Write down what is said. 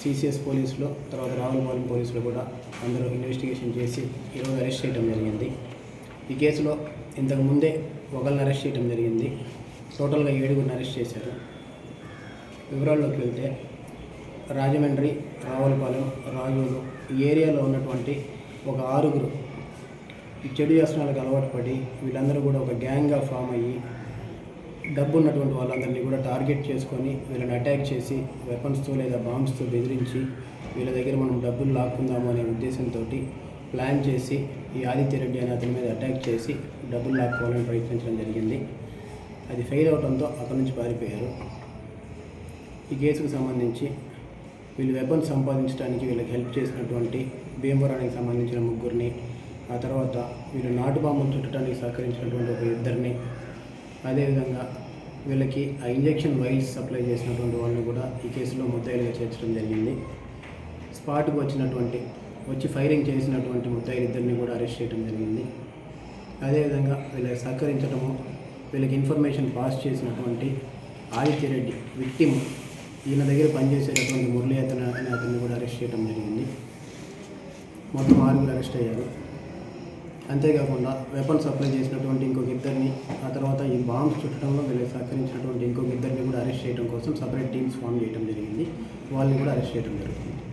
CCS పోలీసులు తర్వాత రావులపాలెం పోలీసులు కూడా అందరూ ఇన్వెస్టిగేషన్ చేసి ఈరోజు అరెస్ట్ చేయడం జరిగింది. ఈ కేసులో ఇంతకు ముందే ఒకరిని అరెస్ట్ చేయడం జరిగింది. టోటల్గా 7గురిని అరెస్ట్ చేశారు. వివరాల్లోకి వెళ్తే రాజమండ్రి, రావులపాలెం, రాజూరు ఈ ఏరియాలో ఉన్నటువంటి ఒక 6గురు ఈ చెడు వ్యసనాలకు అలవాటు పడి వీళ్ళందరూ కూడా ఒక గ్యాంగ్గా ఫామ్ అయ్యి డబ్బు ఉన్నటువంటి వాళ్ళందరినీ కూడా టార్గెట్ చేసుకొని వీళ్ళని అటాక్ చేసి వెపన్స్తో లేదా బాంబ్స్తో బెదిరించి వీళ్ళ దగ్గర మనం డబ్బులు లాక్కుందాము అనే ఉద్దేశంతో ప్లాన్ చేసి ఈ ఆదిత్య రెడ్డి అనే అతని మీద అటాక్ చేసి డబ్బులు లాక్కోవాలని ప్రయత్నించడం జరిగింది. అది ఫెయిల్ అవడంతో అక్కడి నుంచి పారిపోయారు. ఈ కేసుకు సంబంధించి వీళ్ళు వెపన్స్ సంపాదించడానికి వీళ్ళకి హెల్ప్ చేసినటువంటి భీమవరానికి సంబంధించిన 3గురిని, ఆ తర్వాత వీళ్ళు నాటు బాంబులు చుట్టడానికి సహకరించినటువంటి ఒక 2ని, అదేవిధంగా వీళ్ళకి ఆ ఇంజెక్షన్ వైల్స్ సప్లై చేసినటువంటి వాళ్ళని కూడా ఈ కేసులో ముద్దాయిలుగా చేర్చడం జరిగింది. స్పాట్కు వచ్చి ఫైరింగ్ చేసినటువంటి ముద్దాయిలు 2ని కూడా అరెస్ట్ చేయడం జరిగింది. అదేవిధంగా వీళ్ళకి సహకరించడము, వీళ్ళకి ఇన్ఫర్మేషన్ పాస్ చేసినటువంటి ఆదిత్య రెడ్డి విక్టిమ్, ఈయన దగ్గర పనిచేసేటటువంటి మురళీ అతన్ని కూడా అరెస్ట్ చేయడం జరిగింది. మొత్తం 6గురు అరెస్ట్ అయ్యారు. అంతేకాకుండా వెపన్ సప్లై చేసినటువంటి ఇంకొక 2ని, ఆ తర్వాత ఈ బాంబ్స్ చుట్టడంలో వీళ్ళకి సహకరించినటువంటి ఇంకొక 2ని కూడా అరెస్ట్ చేయడం కోసం సపరేట్ టీమ్స్ ఫామ్ చేయడం జరిగింది. వాళ్ళని కూడా అరెస్ట్ చేయడం జరుగుతుంది.